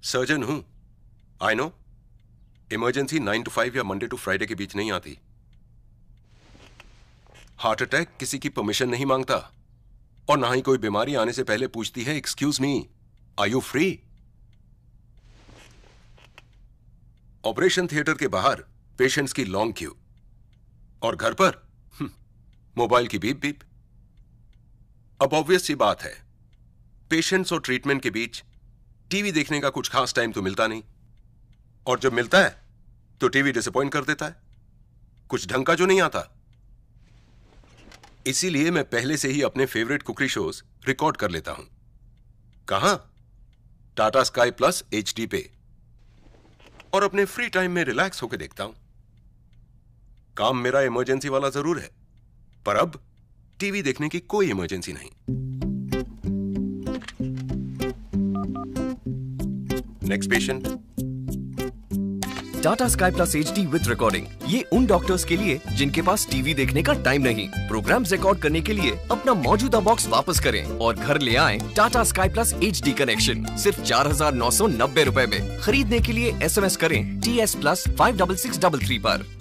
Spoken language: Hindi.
सर्जन हूं, आई नो। इमरजेंसी 9 to 5 या मंडे टू फ्राइडे के बीच नहीं आती। हार्ट अटैक किसी की परमिशन नहीं मांगता, और ना ही कोई बीमारी आने से पहले पूछती है excuse me, are you free. Operation theatre के बाहर पेशेंट्स की लॉन्ग क्यू, और घर पर मोबाइल की बीप बीप। अब ऑब्वियस सी बात है, पेशेंट्स और ट्रीटमेंट के बीच टीवी देखने का कुछ खास टाइम तो मिलता नहीं, और जब मिलता है तो टीवी डिसअपॉइंट कर देता है, कुछ ढंग का जो नहीं आता। इसीलिए मैं पहले से ही अपने फेवरेट कुकरी शोज रिकॉर्ड कर लेता हूं। कहां? टाटा स्काई प्लस HD पे, और अपने फ्री टाइम में रिलैक्स होकर देखता हूं। काम मेरा इमरजेंसी वाला जरूर है, पर अब टीवी देखने की कोई इमरजेंसी नहीं। Next patient. Tata Sky plus HD with recording, ये उन डॉक्टर्स के लिए जिनके पास टीवी देखने का टाइम नहीं। प्रोग्राम्स रिकॉर्ड करने के लिए अपना मौजूदा बॉक्स वापस करें और घर ले आएं Tata Sky plus HD connection सिर्फ 4,990 रुपए में। खरीदने के लिए SMS करें TS+ 56633 पर।